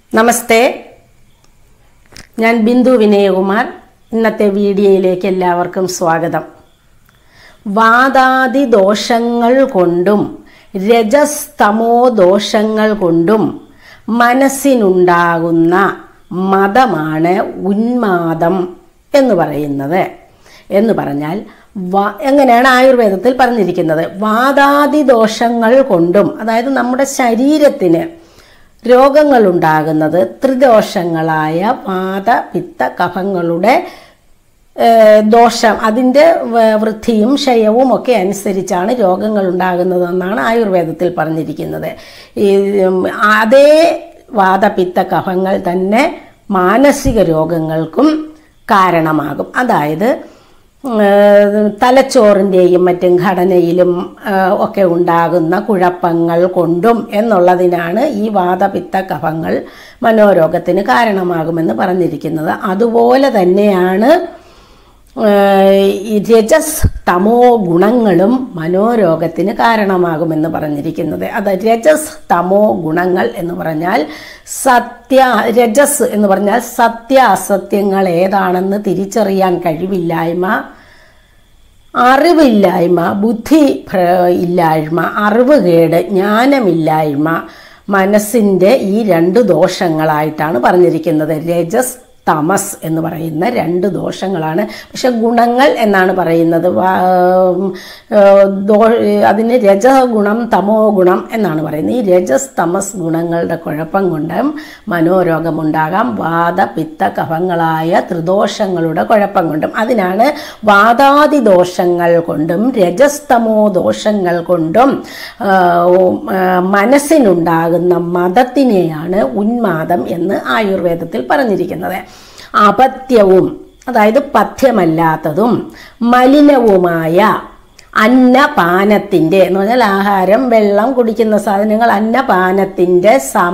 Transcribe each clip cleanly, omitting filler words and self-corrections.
നമസ്തേ, ഞാൻ ബിന്ദുവിനയകുമാർ. ഇന്നത്തെ വീഡിയോയിലേക്ക് എല്ലാവർക്കും സ്വാഗതം. വാതാദി ദോഷങ്ങൾ കൊണ്ടും രജസ് തമോ ദോഷങ്ങൾ കൊണ്ടും മനസ്സിനുണ്ടാകുന്ന മതമാണ് ഉന്മാദം എന്ന് പറയുന്നത്. എന്ന് പറഞ്ഞാൽ എങ്ങനെയാണ് ആയുർവേദത്തിൽ പറഞ്ഞിരിക്കുന്നത്? വാതാദി ദോഷങ്ങൾ കൊണ്ടും, അതായത് നമ്മുടെ ശരീരത്തിന് രോഗങ്ങളുണ്ടാകുന്നത് ത്രിദോഷങ്ങളായ വാത പിത്ത കഫങ്ങളുടെ ദോഷം, അതിൻ്റെ വൃദ്ധിയും ക്ഷയവും ഒക്കെ അനുസരിച്ചാണ് രോഗങ്ങൾ ഉണ്ടാകുന്നതെന്നാണ് ആയുർവേദത്തിൽ പറഞ്ഞിരിക്കുന്നത്. അതേ വാതപിത്ത കഫങ്ങൾ തന്നെ മാനസിക രോഗങ്ങൾക്കും കാരണമാകും. അതായത് തലച്ചോറിൻ്റെയും മറ്റും ഘടനയിലും ഒക്കെ ഉണ്ടാകുന്ന കുഴപ്പങ്ങൾ കൊണ്ടും എന്നുള്ളതിനാണ് ഈ വാതപിത്ത കഫങ്ങൾ മനോരോഗത്തിന് കാരണമാകുമെന്ന് പറഞ്ഞിരിക്കുന്നത്. അതുപോലെ തന്നെയാണ് ഈ രജസ് തമോ ഗുണങ്ങളും മനോരോഗത്തിന് കാരണമാകുമെന്ന് പറഞ്ഞിരിക്കുന്നത്. അത് രജസ് തമോ ഗുണങ്ങൾ എന്ന് പറഞ്ഞാൽ രജസ് എന്ന് പറഞ്ഞാൽ സത്യ അസത്യങ്ങൾ ഏതാണെന്ന് തിരിച്ചറിയാൻ കഴിവില്ലായ്മ, അറിവില്ലായ്മ, ബുദ്ധി ഇല്ലായ്മ, അറിവുകേട്, ജ്ഞാനമില്ലായ്മ, മനസ്സിൻ്റെ ഈ രണ്ട് ദോഷങ്ങളായിട്ടാണ് പറഞ്ഞിരിക്കുന്നത്. രജസ് തമസ് എന്ന് പറയുന്ന രണ്ട് ദോഷങ്ങളാണ്. പക്ഷെ ഗുണങ്ങൾ എന്നാണ് പറയുന്നത്. അതിന് രജഗുണം തമോ ഗുണം എന്നാണ് പറയുന്നത്. ഈ രജസ് തമസ് ഗുണങ്ങളുടെ കുഴപ്പം കൊണ്ടും മനോരോഗമുണ്ടാകാം. വാത പിത്ത കഫങ്ങളായ ത്രിദോഷങ്ങളുടെ കുഴപ്പം കൊണ്ടും. അതിനാണ് വാതാദി ദോഷങ്ങൾ കൊണ്ടും രജസ് തമോ ദോഷങ്ങൾ കൊണ്ടും മനസ്സിനുണ്ടാകുന്ന മതത്തിനെയാണ് ഉന്മാദം എന്ന് ആയുർവേദത്തിൽ പറഞ്ഞിരിക്കുന്നത്. അപത്യവും, അതായത് പഥ്യമല്ലാത്തതും മലിനവുമായ അന്നപാനത്തിൻ്റെ എന്ന് പറഞ്ഞാൽ ആഹാരം, വെള്ളം, കുടിക്കുന്ന സാധനങ്ങൾ, അന്നപാനത്തിൻ്റെ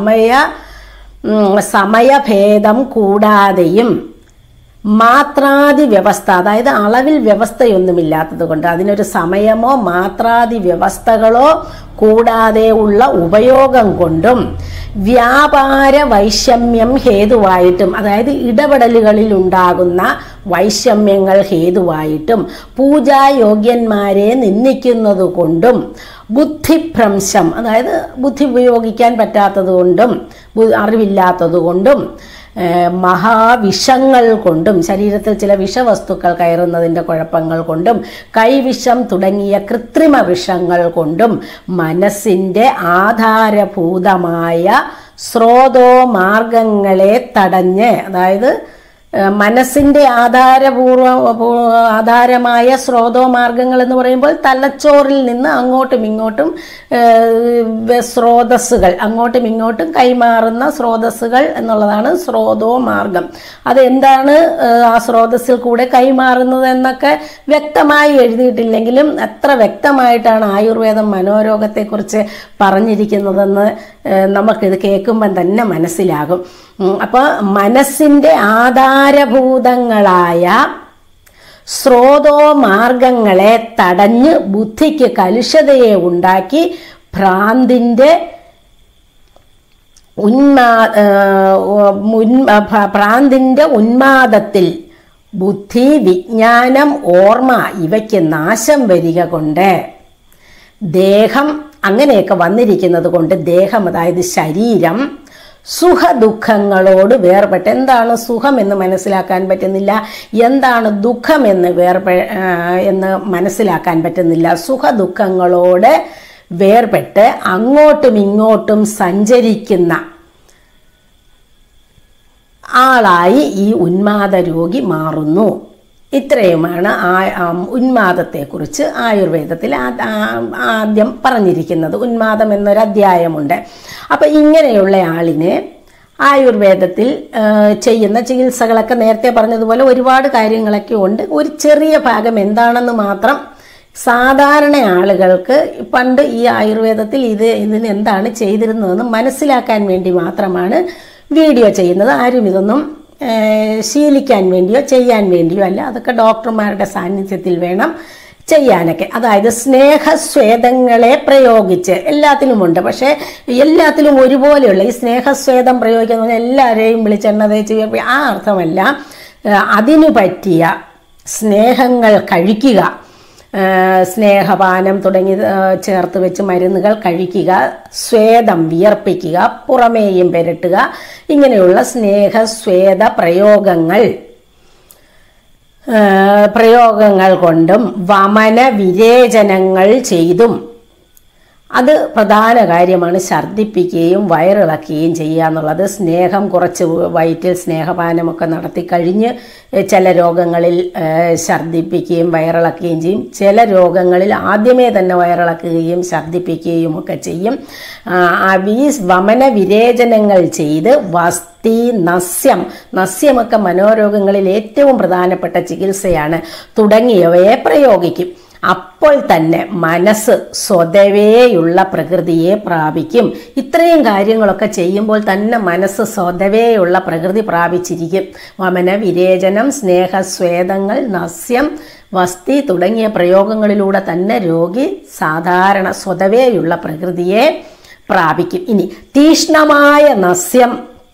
സമയഭേദം കൂടാതെയും മാത്രാദി വ്യവസ്ഥ, അതായത് അളവിൽ വ്യവസ്ഥയൊന്നുമില്ലാത്തത് കൊണ്ട്, അതിനൊരു സമയമോ മാത്രാദി വ്യവസ്ഥകളോ കൂടാതെ ഉള്ള ഉപയോഗം കൊണ്ടും വ്യാപാര വൈഷമ്യം ഹേതുവായിട്ടും, അതായത് ഇടപെടലുകളിൽ ഉണ്ടാകുന്ന വൈഷമ്യങ്ങൾ ഹേതുവായിട്ടും, പൂജായോഗ്യന്മാരെ നിന്ദിക്കുന്നത് കൊണ്ടും, ബുദ്ധിഭ്രംശം, അതായത് ബുദ്ധി ഉപയോഗിക്കാൻ പറ്റാത്തത് കൊണ്ടും, അറിവില്ലാത്തത് കൊണ്ടും, മഹാവിഷങ്ങൾ കൊണ്ടും, ശരീരത്തിൽ ചില വിഷവസ്തുക്കൾ കയറുന്നതിൻ്റെ കുഴപ്പങ്ങൾ കൊണ്ടും, കൈവിഷം തുടങ്ങിയ കൃത്രിമ വിഷങ്ങൾ കൊണ്ടും മനസ്സിൻ്റെ ആധാരഭൂതമായ സ്രോതോമാർഗങ്ങളെ തടഞ്ഞ്, അതായത് മനസ്സിൻ്റെ ആധാരമായ സ്രോതോമാർഗങ്ങൾ എന്ന് പറയുമ്പോൾ തലച്ചോറിൽ നിന്ന് അങ്ങോട്ടും ഇങ്ങോട്ടും സ്രോതസ്സുകൾ, അങ്ങോട്ടും ഇങ്ങോട്ടും കൈമാറുന്ന സ്രോതസ്സുകൾ എന്നുള്ളതാണ് സ്രോതോമാർഗം. അതെന്താണ് ആ സ്രോതസ്സിൽ കൂടെ കൈമാറുന്നത് എന്നൊക്കെ വ്യക്തമായി എഴുതിയിട്ടില്ലെങ്കിലും എത്ര വ്യക്തമായിട്ടാണ് ആയുർവേദം മനോരോഗത്തെക്കുറിച്ച് പറഞ്ഞിരിക്കുന്നതെന്ന് നമുക്കിത് കേൾക്കുമ്പം തന്നെ മനസ്സിലാകും. അപ്പോൾ മനസ്സിൻ്റെ ആധാരഭൂതങ്ങളായ സ്രോതോമാർഗങ്ങളെ തടഞ്ഞ് ബുദ്ധിക്ക് കലുഷതയെ ഉണ്ടാക്കി ഭ്രാന്തിൻ്റെ ഉന്മാദത്തിൽ ബുദ്ധി, വിജ്ഞാനം, ഓർമ്മ ഇവയ്ക്ക് നാശം വരിക കൊണ്ട് ദേഹം, അങ്ങനെയൊക്കെ വന്നിരിക്കുന്നത് കൊണ്ട് ദേഹം, അതായത് ശരീരം സുഖദുഃഖങ്ങളോട് വേർപെട്ട്, എന്താണ് സുഖം എന്ന് മനസ്സിലാക്കാൻ പറ്റുന്നില്ല, എന്താണ് ദുഃഖം എന്ന് എന്ന് മനസ്സിലാക്കാൻ പറ്റുന്നില്ല. സുഖദുഃഖങ്ങളോട് വേർപെട്ട് അങ്ങോട്ടും ഇങ്ങോട്ടും സഞ്ചരിക്കുന്ന ആളായി ഈ ഉന്മാദ രോഗി മാറുന്നു. ഇത്രയുമാണ് ഉന്മാദത്തെക്കുറിച്ച് ആയുർവേദത്തിൽ ആദ്യം പറഞ്ഞിരിക്കുന്നത്. ഉന്മാദം എന്നൊരു അധ്യായമുണ്ട്. അപ്പം ഇങ്ങനെയുള്ള ആളിന് ആയുർവേദത്തിൽ ചെയ്യുന്ന ചികിത്സകളൊക്കെ നേരത്തെ പറഞ്ഞതുപോലെ ഒരുപാട് കാര്യങ്ങളൊക്കെ ഉണ്ട്. ഒരു ചെറിയ ഭാഗം എന്താണെന്ന് മാത്രം സാധാരണ ആളുകൾക്ക് പണ്ട് ഈ ആയുർവേദത്തിൽ ഇതിന് എന്താണ് ചെയ്തിരുന്നതെന്ന് മനസ്സിലാക്കാൻ വേണ്ടി മാത്രമാണ് വീഡിയോ ചെയ്യുന്നത്. ആരും ഇതൊന്നും ശീലിക്കാൻ വേണ്ടിയോ ചെയ്യാൻ വേണ്ടിയോ അല്ല. അതൊക്കെ ഡോക്ടർമാരുടെ സാന്നിധ്യത്തിൽ വേണം ചെയ്യാനൊക്കെ. അതായത് സ്നേഹസ്വേദങ്ങളെ പ്രയോഗിച്ച് എല്ലാത്തിലുമുണ്ട്. പക്ഷേ എല്ലാത്തിലും ഒരുപോലെയുള്ള ഈ സ്നേഹസ്വേദം പ്രയോഗിക്കുക എന്ന് പറഞ്ഞാൽ എല്ലാവരെയും വിളിച്ചെണ്ണ തേച്ച് ആ അർത്ഥമല്ല. അതിനു പറ്റിയ സ്നേഹങ്ങൾ കഴിക്കുക, സ്നേഹപാനം തുടങ്ങി ചേർത്ത് വെച്ച് മരുന്നുകൾ കഴിക്കുക, സ്വേദം വിയർപ്പിക്കുക, പുറമേയും പെരട്ടുക, ഇങ്ങനെയുള്ള സ്നേഹസ്വേദ പ്രയോഗങ്ങൾ കൊണ്ടും വമന വിരേചനങ്ങൾ ചെയ്തും. അത് പ്രധാന കാര്യമാണ്. ഛർദ്ദിപ്പിക്കുകയും വയറിളക്കുകയും ചെയ്യുക എന്നുള്ളത്. സ്നേഹം കുറച്ച് വയറ്റിൽ സ്നേഹപാനമൊക്കെ നടത്തി കഴിഞ്ഞ് ചില രോഗങ്ങളിൽ ഛർദ്ദിപ്പിക്കുകയും വയറിളക്കുകയും ചെയ്യും. ചില രോഗങ്ങളിൽ ആദ്യമേ തന്നെ വയറിളക്കുകയും ഛർദ്ദിപ്പിക്കുകയും ഒക്കെ ചെയ്യും. ഈ വമന വിരേചനങ്ങൾ ചെയ്ത് വസ്തി, നസ്യമൊക്കെ മനോരോഗങ്ങളിൽ ഏറ്റവും പ്രധാനപ്പെട്ട ചികിത്സയാണ്, തുടങ്ങിയവയെ പ്രയോഗിക്കും. അപ്പോൾ തന്നെ മനസ്സ് സ്വതവേയുള്ള പ്രകൃതിയെ പ്രാപിക്കും. ഇത്രയും കാര്യങ്ങളൊക്കെ ചെയ്യുമ്പോൾ തന്നെ മനസ്സ് സ്വതവേയുള്ള പ്രകൃതി പ്രാപിച്ചിരിക്കും. വമന വിരേചനം, സ്നേഹസ്വേദങ്ങൾ, നസ്യം, വസ്തി തുടങ്ങിയ പ്രയോഗങ്ങളിലൂടെ തന്നെ രോഗി സാധാരണ സ്വതവേയുള്ള പ്രകൃതിയെ പ്രാപിക്കും. ഇനി തീഷ്ണമായ നസ്യം,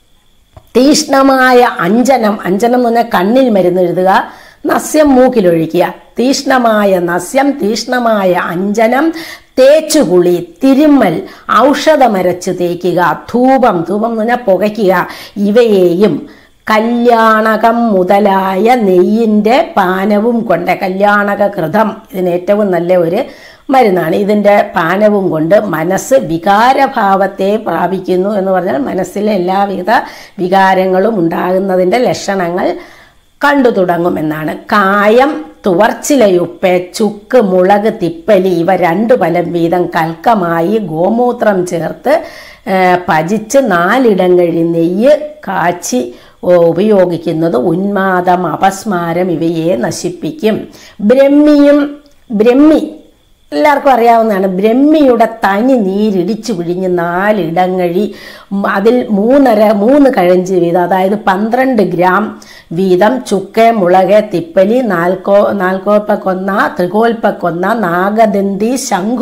തീഷ്ണമായ അഞ്ജനം എന്ന് പറഞ്ഞാൽ കണ്ണിൽ മരുന്നെഴുതുക, നസ്യം മൂക്കിലൊഴിക്കുക. തീഷ്ണമായ നസ്യം, തീഷ്ണമായ അഞ്ജനം, തേച്ചുകുളി, തിരുമ്മൽ, ഔഷധമരച്ച് തേക്കുക, ധൂപം എന്ന് പറഞ്ഞാൽ പുകയ്ക്കുക, ഇവയെയും കല്യാണകം മുതലായ നെയ്യിൻ്റെ പാനവും കൊണ്ട്, കല്യാണക കൃതം ഇതിന് ഏറ്റവും നല്ല ഒരു മരുന്നാണ്, ഇതിൻ്റെ പാനവും കൊണ്ട് മനസ്സ് വികാരഭാവത്തെ പ്രാപിക്കുന്നു എന്ന് പറഞ്ഞാൽ മനസ്സിലെ എല്ലാവിധ വികാരങ്ങളും ഉണ്ടാകുന്നതിൻ്റെ ലക്ഷണങ്ങൾ കണ്ടു തുടങ്ങുമെന്നാണ്. കായം, തുവർച്ചിലയുപ്പ്, ചുക്ക്, മുളക്, തിപ്പലി ഇവ 2 ഫലം വീതം കൽക്കമായി ഗോമൂത്രം ചേർത്ത് പചിച്ച് 4 ഇടങ്ങഴി നെയ്യ് കാച്ചി ഉപയോഗിക്കുന്നത് ഉന്മാദം, അപസ്മാരം ഇവയെ നശിപ്പിക്കും. ബ്രഹ്മി എല്ലാവർക്കും അറിയാവുന്നതാണ്. ബ്രഹ്മിയുടെ തനി നീരിടിച്ചു പിഴിഞ്ഞ് 4 ഇടങ്ങഴി അതിൽ 3 കഴഞ്ച് വീതം, അതായത് 12 ഗ്രാം വീതം ചുക്ക്, മുളക്, തിപ്പലി, നാൽക്കോൽപ്പക്കൊന്ന, ത്രികോൽപ്പക്കൊന്ന, നാഗദന്തി,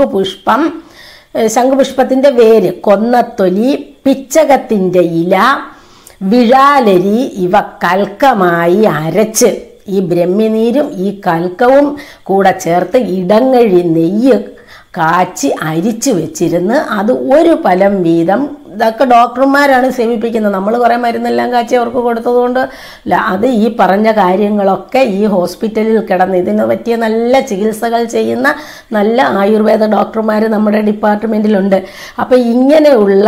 ശംഖുപുഷ്പത്തിൻ്റെ വേര്, കൊന്നത്തൊലി, പിച്ചകത്തിൻ്റെ ഇല, വിഴാലരി ഇവ കൽക്കമായി അരച്ച്, ഈ ബ്രഹ്മിനീരും ഈ കൽക്കവും കൂടെ ചേർത്ത് ഇടങ്ങഴി നെയ്യ് കാച്ചി അരിച്ചു വെച്ചിരുന്ന് അത് 1 ഫലം വീതം, ഇതൊക്കെ ഡോക്ടർമാരാണ് സേവിപ്പിക്കുന്നത്. നമ്മൾ കുറേ മരുന്നെല്ലാം കാച്ചി അവർക്ക് കൊടുത്തതുകൊണ്ട് അല്ല, അത് ഈ പറഞ്ഞ കാര്യങ്ങളൊക്കെ ഈ ഹോസ്പിറ്റലിൽ കിടന്ന് ഇതിന് പറ്റിയ നല്ല ചികിത്സകൾ ചെയ്യുന്ന നല്ല ആയുർവേദ ഡോക്ടർമാർ നമ്മുടെ ഡിപ്പാർട്ട്മെൻറ്റിലുണ്ട്. അപ്പോൾ ഇങ്ങനെയുള്ള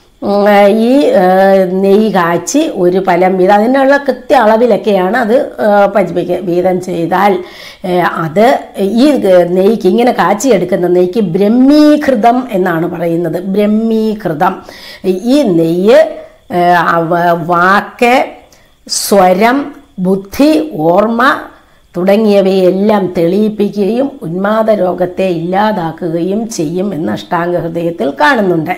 ഈ നെയ്യ് കാച്ചി 1 ഫലം വീതം, അതിനുള്ള കൃത്യ അളവിലൊക്കെയാണ് അത് വീതം ചെയ്താൽ അത് ഈ നെയ്ക്ക്, ഇങ്ങനെ കാച്ചിയെടുക്കുന്ന നെയ്ക്ക് ബ്രഹ്മീകൃതം എന്നാണ് പറയുന്നത്. ബ്രഹ്മീകൃതം. ഈ നെയ്യ് വാക്ക്, സ്വരം, ബുദ്ധി, ഓർമ്മ തുടങ്ങിയവയെല്ലാം തെളിയിപ്പിക്കുകയും ഉന്മാദ രോഗത്തെ ഇല്ലാതാക്കുകയും ചെയ്യും എന്ന് അഷ്ടാംഗ ഹൃദയത്തിൽ കാണുന്നുണ്ട്.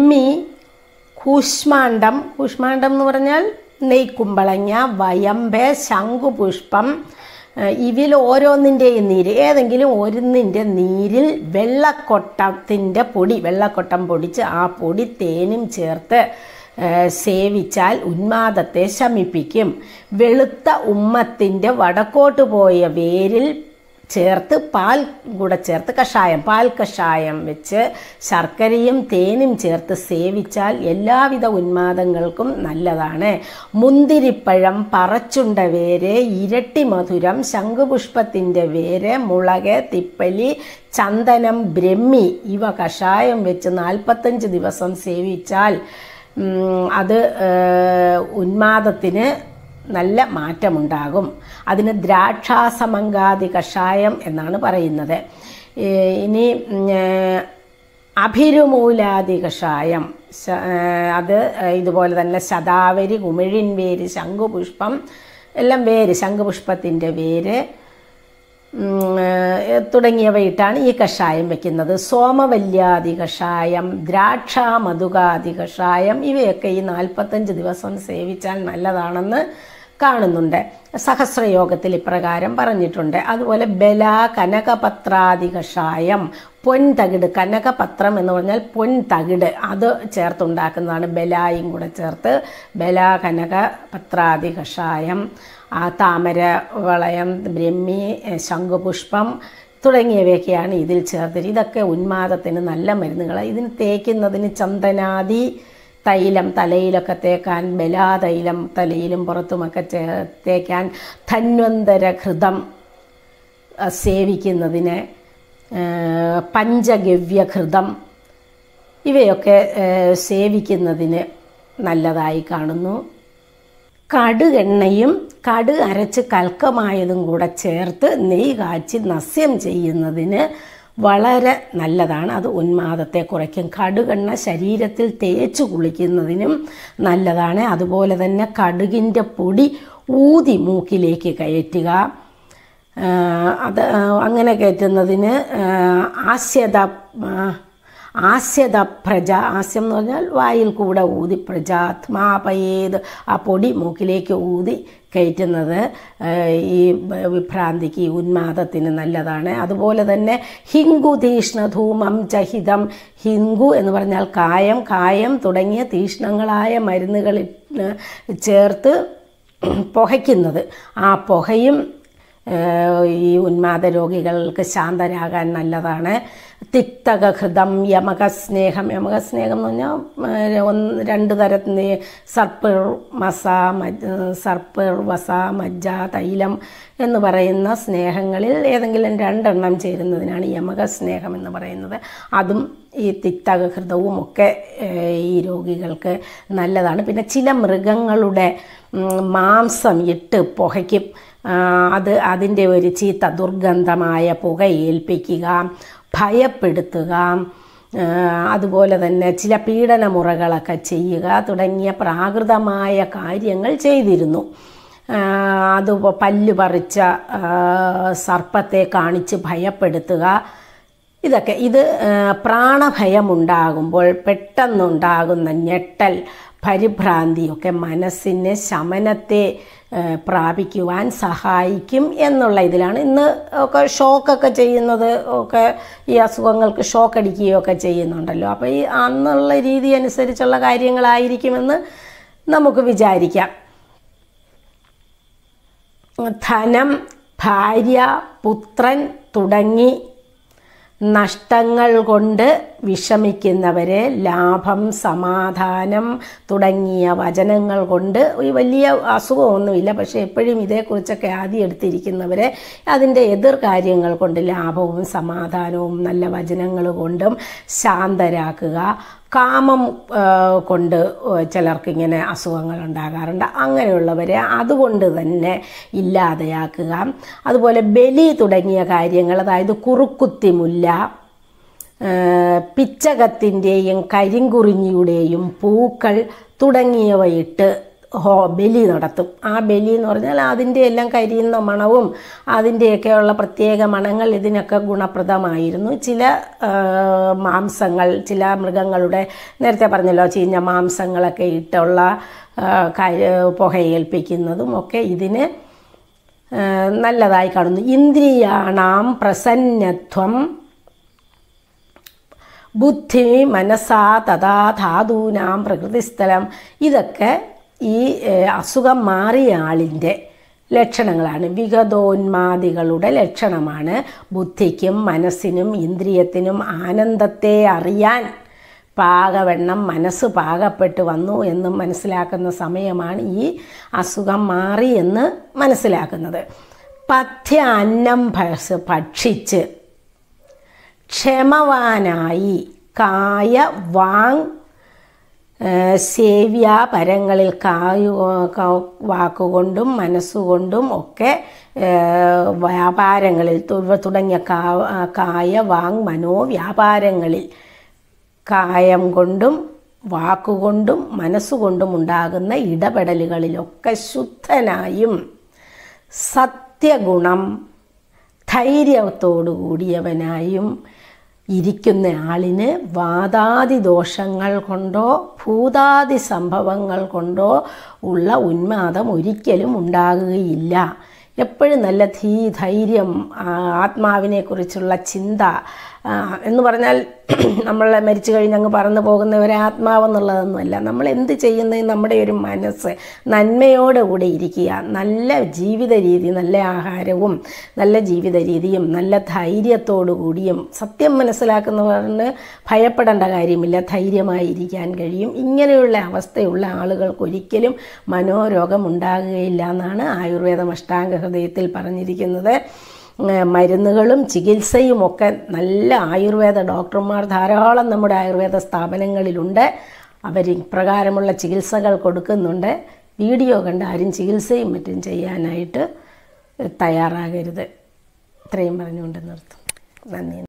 കൂഷ്മാണ്ഡം എന്ന് പറഞ്ഞാൽ നെയ്ക്കുമ്പളങ്ങ, വയമ്പ്, ശംഖുപുഷ്പം ഇവയിൽ ഓരോന്നിൻ്റെയും നീര്, ഏതെങ്കിലും ഒന്നിൻ്റെ നീരിൽ വെള്ളക്കൊട്ടം പൊടിച്ച് ആ പൊടി തേനും ചേർത്ത് സേവിച്ചാൽ ഉന്മാദത്തെ ശമിപ്പിക്കും. വെളുത്ത ഉമ്മത്തിൻ്റെ വടക്കോട്ട് പോയ വേരിൽ ചേർത്ത് പാൽ കൂടെ ചേർത്ത് പാൽ കഷായം വെച്ച് ശർക്കരയും തേനും ചേർത്ത് സേവിച്ചാൽ എല്ലാവിധ ഉന്മാദങ്ങൾക്കും നല്ലതാണ്. മുന്തിരിപ്പഴം, പറച്ചുണ്ട വേര്, ഇരട്ടി മധുരം, ശംഖുപുഷ്പത്തിൻ്റെ വേര്, മുളക്, തിപ്പലി, ചന്ദനം, ബ്രഹ്മി ഇവ കഷായം വെച്ച് 45 ദിവസം സേവിച്ചാൽ അത് ഉന്മാദത്തിന് നല്ല മാറ്റമുണ്ടാകും. അതിന് ദ്രാക്ഷാസമങ്കാതി കഷായം എന്നാണ് പറയുന്നത്. ഇനി അഭിരുമൂലാദി കഷായം, അത് ഇതുപോലെ തന്നെ ശതാവരി, കുമിഴിൻ വേര്, ശംഖുപുഷ്പം എല്ലാം വേര്, ശംഖുപുഷ്പത്തിൻ്റെ വേര് തുടങ്ങിയവയിട്ടാണ് ഈ കഷായം വയ്ക്കുന്നത്. സോമവല്യാദി കഷായം, ദ്രാക്ഷാമധുകാദി കഷായം ഇവയൊക്കെ ഈ 45 ദിവസം സേവിച്ചാൽ നല്ലതാണെന്ന് കാണുന്നുണ്ട്. സഹസ്രയോഗത്തിൽ ഇപ്രകാരം പറഞ്ഞിട്ടുണ്ട്. അതുപോലെ ബല കനകപത്രാദി കഷായം, പൊൻതകിട്, കനകപത്രം എന്ന് പറഞ്ഞാൽ പൊൻതകിട്, അത് ചേർത്തുണ്ടാക്കുന്നതാണ്. ബലായും കൂടെ ചേർത്ത് ബല കനകപത്രാദി കഷായം, താമര വളയം, ബ്രഹ്മി, ശംഖുപുഷ്പം തുടങ്ങിയവയൊക്കെയാണ് ഇതിൽ ചേർത്തിട്ട്. ഇതൊക്കെ ഉന്മാദത്തിന് നല്ല മരുന്നുകളാണ്. ഇതിന് തേക്കുന്നതിന് ചന്ദനാദി തൈലം തലയിലൊക്കെ തേക്കാൻ, ബലാതൈലം തലയിലും പുറത്തുമൊക്കെ തേക്കാൻ, ധന്വന്തരഘൃതം സേവിക്കുന്നതിന്, പഞ്ചഗവ്യഘൃതം ഇവയൊക്കെ സേവിക്കുന്നതിന് നല്ലതായി കാണുന്നു. കടുകെണ്ണയും കടുക് അരച്ച് കൽക്കമായതും കൂടെ ചേർത്ത് നെയ്യ് കാച്ചി നസ്യം ചെയ്യുന്നതിന് വളരെ നല്ലതാണ്. അത് ഉന്മാദത്തെ കുറയ്ക്കും. കടുകെണ്ണ ശരീരത്തിൽ തേച്ച് കുളിക്കുന്നതിനും നല്ലതാണ്. അതുപോലെ തന്നെ കടുകിൻ്റെ പൊടി ഊതി മൂക്കിലേക്ക് കയറ്റുക. അത് അങ്ങനെ കയറ്റുന്നതിന് ആസ്യത ആസ്യം എന്ന് പറഞ്ഞാൽ വായിൽ കൂടെ ഊതി, പ്രജാത്മാപയേത്, ആ പൊടി മൂക്കിലേക്ക് ഊതി കയറ്റുന്നത് ഈ വിഭ്രാന്തിക്ക്, ഉന്മാദത്തിന് നല്ലതാണ്. അതുപോലെ തന്നെ ഹിംഗു തീഷ്ണധൂമം ചഹിതം, ഹിംഗു എന്ന് പറഞ്ഞാൽ കായം തുടങ്ങിയ തീഷ്ണങ്ങളായ മരുന്നുകളിൽ ചേർത്ത് പുകയ്ക്കുന്നത്, ആ പുകയും ഈ ഉന്മാദ രോഗികൾക്ക് ശാന്തരാകാൻ നല്ലതാണ്. തിക്തകഹൃതം, യമകസ്നേഹം എന്ന് പറഞ്ഞാൽ രണ്ട് തരത്തിന് സർപ്പിർ വസ മജ്ജ തൈലം എന്ന് പറയുന്ന സ്നേഹങ്ങളിൽ ഏതെങ്കിലും രണ്ടെണ്ണം ചേരുന്നതിനാണ് യമകസ്നേഹം എന്ന് പറയുന്നത്. അതും ഈ തിക്തകഹൃതവും ഒക്കെ ഈ രോഗികൾക്ക് നല്ലതാണ്. പിന്നെ ചില മൃഗങ്ങളുടെ മാംസം ഇട്ട് പുകയ്ക്കും. അതിൻ്റെ ഒരു ചീത്ത ദുർഗന്ധമായ പുക ഏൽപ്പിക്കുക, ഭയപ്പെടുത്തുക, അതുപോലെ തന്നെ ചില പീഡനമുറകളൊക്കെ ചെയ്യുക തുടങ്ങിയ പ്രാകൃതമായ കാര്യങ്ങൾ ചെയ്തിരുന്നു. അത് പല്ല് പറിച്ച സർപ്പത്തെ കാണിച്ച് ഭയപ്പെടുത്തുക. ഇത് പ്രാണഭയമുണ്ടാകുമ്പോൾ പെട്ടെന്നുണ്ടാകുന്ന ഞെട്ടൽ, പരിഭ്രാന്തിയൊക്കെ മനസ്സിന് ശമനത്തെ പ്രാപിക്കുവാൻ സഹായിക്കും എന്നുള്ള ഇതിലാണ്. ഇന്ന് ഒക്കെ ഷോക്കൊക്കെ ചെയ്യുന്നത് ഒക്കെ ഈ അസുഖങ്ങൾക്ക് ഷോക്ക് അടിക്കുകയൊക്കെ ചെയ്യുന്നുണ്ടല്ലോ. അപ്പോൾ ഈ അന്നുള്ള രീതി അനുസരിച്ചുള്ള കാര്യങ്ങളായിരിക്കുമെന്ന് നമുക്ക് വിചാരിക്കാം. ധനം, ഭാര്യ, പുത്രൻ തുടങ്ങി നഷ്ടങ്ങൾ കൊണ്ട് വിഷമിക്കുന്നവരെ ലാഭം, സമാധാനം തുടങ്ങിയ വചനങ്ങൾ കൊണ്ട്, വലിയ അസുഖമൊന്നുമില്ല പക്ഷേ എപ്പോഴും ഇതേക്കുറിച്ചൊക്കെ ആദ്യം എടുത്തിരിക്കുന്നവരെ അതിൻ്റെ എതിർ കാര്യങ്ങൾ കൊണ്ട്, ലാഭവും സമാധാനവും നല്ല വചനങ്ങൾ കൊണ്ടും ശാന്തരാക്കുക. കാമം കൊണ്ട് ചിലർക്കിങ്ങനെ അസുഖങ്ങൾ ഉണ്ടാകാറുണ്ട്. അങ്ങനെയുള്ളവരെ അതുകൊണ്ട് തന്നെ ഇല്ലാതെയാക്കുക. അതുപോലെ ബലി തുടങ്ങിയ കാര്യങ്ങൾ, അതായത് കുറുക്കുത്തിമുല്ല, പിച്ചകത്തിൻ്റെയും കരിങ്കുറിഞ്ഞിയുടെയും പൂക്കൾ തുടങ്ങിയവയിട്ട് ബലി നടത്തും. ആ ബലി എന്ന് പറഞ്ഞാൽ അതിൻ്റെ എല്ലാം കരിയുന്ന മണവും അതിൻ്റെയൊക്കെയുള്ള പ്രത്യേക മണങ്ങൾ ഇതിനൊക്കെ ഗുണപ്രദമായിരുന്നു. ചില മാംസങ്ങൾ, ചില മൃഗങ്ങളുടെ നേരത്തെ പറഞ്ഞല്ലോ ചീഞ്ഞ മാംസങ്ങളൊക്കെ ഇട്ടുള്ള പുകയേൽപ്പിക്കുന്നതും ഒക്കെ ഇതിന് നല്ലതായി കാണുന്നു. ഇന്ദ്രിയാണാം പ്രസന്നത്വം ബുദ്ധി മനസാ തഥാ ധാതൂനാം പ്രകൃതിസ്ഥലം, ഇതൊക്കെ ഈ അസുഖം മാറിയ ആളിൻ്റെ ലക്ഷണങ്ങളാണ്. വിഗതോന്മാദികളുടെ ലക്ഷണമാണ്. ബുദ്ധിക്കും മനസ്സിനും ഇന്ദ്രിയത്തിനും ആനന്ദത്തെ അറിയാൻ പാകവണ്ണം മനസ്സ് പാകപ്പെട്ട് വന്നു എന്ന് മനസ്സിലാക്കുന്ന സമയമാണ് ഈ അസുഖം മാറി എന്ന് മനസ്സിലാക്കുന്നത്. പഥ്യ അന്നം ഭക്ഷിച്ച് ക്ഷമവാനായി കായ വാങ് സേവ്യാപരങ്ങളിൽ വാക്കുകൊണ്ടും മനസ്സുകൊണ്ടും ഒക്കെ വ്യാപാരങ്ങളിൽ തുടങ്ങിയ കായ വാങ് മനോ വ്യാപാരങ്ങളിൽ കായം കൊണ്ടും വാക്കുകൊണ്ടും മനസ്സുകൊണ്ടും ഉണ്ടാകുന്ന ഇടപെടലുകളിലൊക്കെ ശുദ്ധനായും സത്യഗുണം ധൈര്യത്തോടു കൂടിയവനായും ഇരിക്കുന്ന ആളിന് വാതാദി ദോഷങ്ങൾ കൊണ്ടോ ഭൂതാദി സംഭവങ്ങൾ കൊണ്ടോ ഉള്ള ഉന്മാദം ഒരിക്കലും ഉണ്ടാകുകയില്ല. എപ്പോഴും നല്ല ധൈര്യം, ആത്മാവിനെക്കുറിച്ചുള്ള ചിന്ത എന്ന് പറഞ്ഞാൽ നമ്മൾ മരിച്ചു കഴിഞ്ഞ് അങ്ങ് പറന്നു പോകുന്നവരെ ആത്മാവെന്നുള്ളതൊന്നുമല്ല. നമ്മൾ എന്ത് ചെയ്യുന്നത് നമ്മുടെ ഒരു മനസ്സ് നന്മയോടുകൂടി ഇരിക്കുക, നല്ല ജീവിത രീതി, നല്ല ആഹാരവും നല്ല ജീവിത രീതിയും നല്ല ധൈര്യത്തോടു കൂടിയും, സത്യം മനസ്സിലാക്കുന്നവരിന് ഭയപ്പെടേണ്ട കാര്യമില്ല, ധൈര്യമായിരിക്കാൻ കഴിയും. ഇങ്ങനെയുള്ള അവസ്ഥയുള്ള ആളുകൾക്കൊരിക്കലും മനോരോഗം ഉണ്ടാകുകയില്ല എന്നാണ് ആയുർവേദം അഷ്ടാംഗ ഹൃദയത്തിൽ പറഞ്ഞിരിക്കുന്നത്. മരുന്നുകളും ചികിത്സയുമൊക്കെ നല്ല ആയുർവേദ ഡോക്ടർമാർ ധാരാളം നമ്മുടെ ആയുർവേദ സ്ഥാപനങ്ങളിലുണ്ട്. അവർ ഇപ്രകാരമുള്ള ചികിത്സകൾ കൊടുക്കുന്നുണ്ട്. വീഡിയോ കണ്ട് ആരും ചികിത്സയും മറ്റും ചെയ്യാനായിട്ട് തയ്യാറാകരുത്. ഇത്രയും പറഞ്ഞുകൊണ്ട് നിർത്തും. നന്ദി.